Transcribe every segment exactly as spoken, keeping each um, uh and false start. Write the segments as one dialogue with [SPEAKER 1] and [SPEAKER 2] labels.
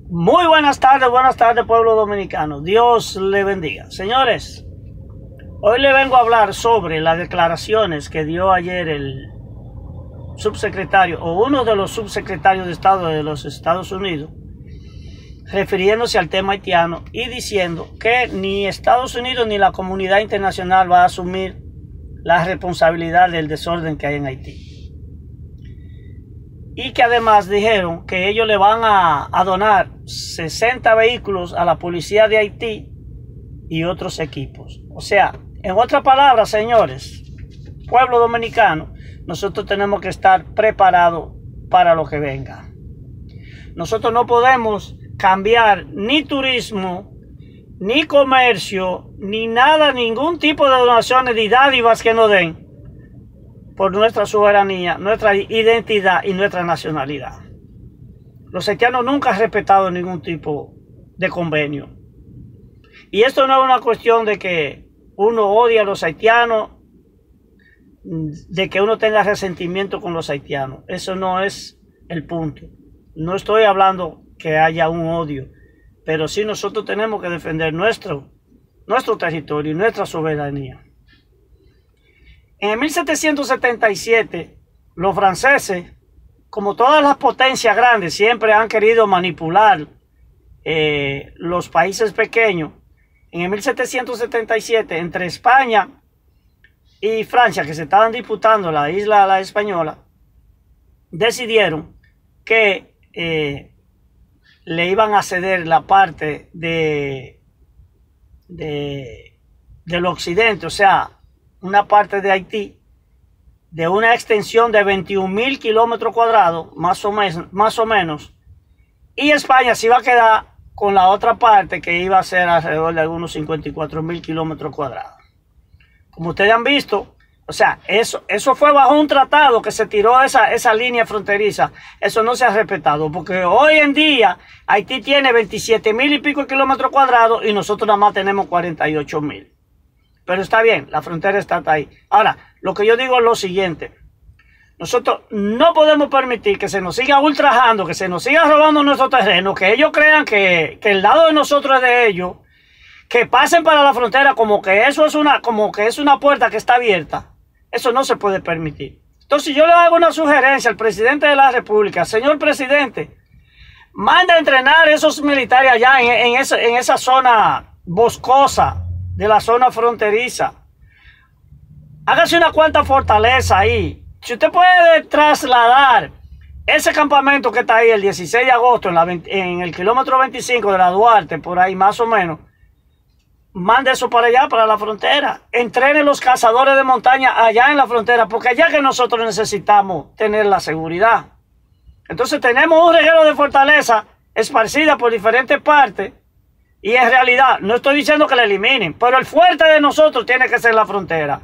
[SPEAKER 1] Muy buenas tardes, buenas tardes pueblo dominicano. Dios le bendiga. Señores, hoy le vengo a hablar sobre las declaraciones que dio ayer el subsecretario o uno de los subsecretarios de Estado de los Estados Unidos, refiriéndose al tema haitiano y diciendo que ni Estados Unidos ni la comunidad internacional va a asumir la responsabilidad del desorden que hay en Haití. Y que además dijeron que ellos le van a, a donar sesenta vehículos a la policía de Haití y otros equipos. O sea, en otras palabras, señores, pueblo dominicano, nosotros tenemos que estar preparados para lo que venga. Nosotros no podemos cambiar ni turismo, ni comercio, ni nada, ningún tipo de donaciones ni dádivas que nos den por nuestra soberanía, nuestra identidad y nuestra nacionalidad. Los haitianos nunca han respetado ningún tipo de convenio. Y esto no es una cuestión de que uno odia a los haitianos, de que uno tenga resentimiento con los haitianos. Eso no es el punto. No estoy hablando que haya un odio, pero sí nosotros tenemos que defender nuestro, nuestro territorio y nuestra soberanía. En mil setecientos setenta y siete, los franceses, como todas las potencias grandes, siempre han querido manipular eh, los países pequeños. En mil setecientos setenta y siete, entre España y Francia, que se estaban disputando la isla la española, decidieron que eh, le iban a ceder la parte de, de, del occidente, o sea, una parte de Haití, de una extensión de veintiún mil kilómetros cuadrados, más o, mes, más o menos, y España se iba a quedar con la otra parte, que iba a ser alrededor de algunos cincuenta y cuatro mil kilómetros cuadrados. Como ustedes han visto, o sea, eso, eso fue bajo un tratado que se tiró esa, esa línea fronteriza. Eso no se ha respetado, porque hoy en día Haití tiene veintisiete mil y pico kilómetros cuadrados y nosotros nada más tenemos cuarenta y ocho mil. Pero está bien, la frontera está ahí. Ahora, lo que yo digo es lo siguiente. Nosotros no podemos permitir que se nos siga ultrajando, que se nos siga robando nuestro terreno, que ellos crean que, que el lado de nosotros es de ellos, que pasen para la frontera como que eso es una, como que es una puerta que está abierta. Eso no se puede permitir. Entonces yo le hago una sugerencia al presidente de la República. Señor presidente, manda a entrenar a esos militares allá en, en, esa, en esa zona boscosa de la zona fronteriza. Hágase una cuanta fortaleza ahí. Si usted puede trasladar ese campamento que está ahí el dieciséis de agosto en, la, en el kilómetro veinticinco de la Duarte, por ahí más o menos, mande eso para allá, para la frontera. Entrene los cazadores de montaña allá en la frontera, porque allá que nosotros necesitamos tener la seguridad. Entonces tenemos un reguero de fortaleza esparcida por diferentes partes. Y en realidad, no estoy diciendo que la eliminen, pero el fuerte de nosotros tiene que ser la frontera.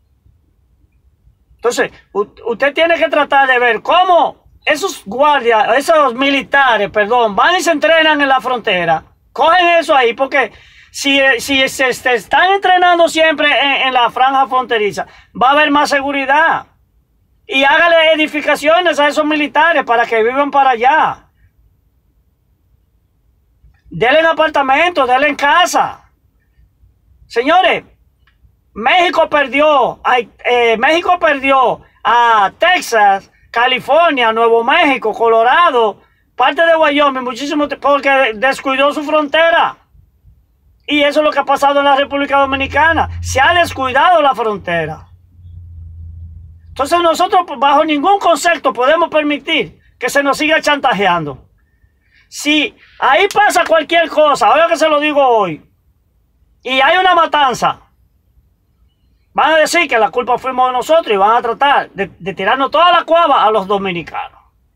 [SPEAKER 1] Entonces, usted tiene que tratar de ver cómo esos guardias, esos militares, perdón, van y se entrenan en la frontera. Cogen eso ahí, porque si, si se, se están entrenando siempre en, en la franja fronteriza, va a haber más seguridad. Y hágale edificaciones a esos militares para que vivan para allá. Denle en apartamentos, denle en casa. Señores, México perdió, eh, México perdió a Texas, California, Nuevo México, Colorado, parte de Wyoming, muchísimo porque descuidó su frontera. Y eso es lo que ha pasado en la República Dominicana. Se ha descuidado la frontera. Entonces nosotros bajo ningún concepto podemos permitir que se nos siga chantajeando. Si ahí pasa cualquier cosa, ahora que se lo digo hoy, y hay una matanza, van a decir que la culpa fuimos nosotros y van a tratar de, de tirarnos toda la cuava a los dominicanos.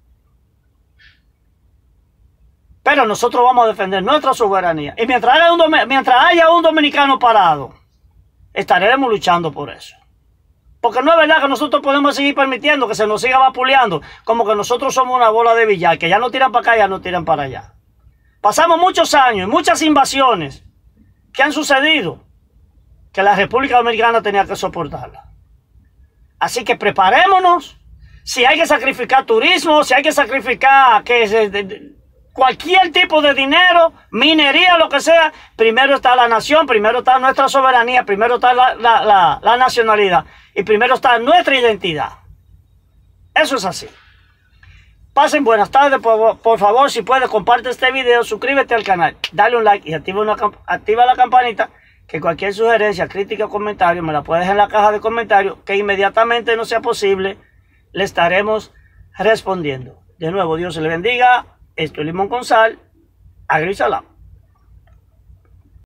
[SPEAKER 1] Pero nosotros vamos a defender nuestra soberanía. Y mientras haya un, mientras haya un dominicano parado, estaremos luchando por eso. Porque no es verdad que nosotros podemos seguir permitiendo que se nos siga vapuleando, como que nosotros somos una bola de billar, que ya no tiran para acá, ya no tiran para allá. Pasamos muchos años y muchas invasiones que han sucedido, que la República Dominicana tenía que soportarla. Así que preparémonos. Si hay que sacrificar turismo, si hay que sacrificar que cualquier tipo de dinero, minería, lo que sea, primero está la nación, primero está nuestra soberanía, primero está la, la, la, la nacionalidad y primero está nuestra identidad. Eso es así. Pasen buenas tardes, por, por favor, si puedes, comparte este video, suscríbete al canal, dale un like y activa, una, activa la campanita, que cualquier sugerencia, crítica o comentario me la puedes dejar en la caja de comentarios, que inmediatamente no sea posible, le estaremos respondiendo. De nuevo, Dios se le bendiga. Esto es Limón con Sal. Agri Salam.